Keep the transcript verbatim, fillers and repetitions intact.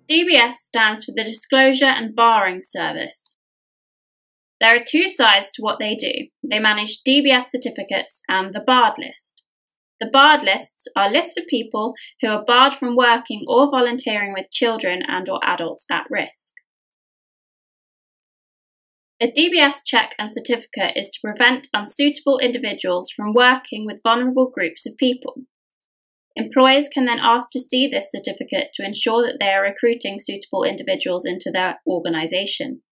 D B S stands for the Disclosure and Barring Service. There are two sides to what they do. They manage D B S certificates and the barred list. The barred lists are lists of people who are barred from working or volunteering with children and or adults at risk. A D B S check and certificate is to prevent unsuitable individuals from working with vulnerable groups of people. Employers can then ask to see this certificate to ensure that they are recruiting suitable individuals into their organisation.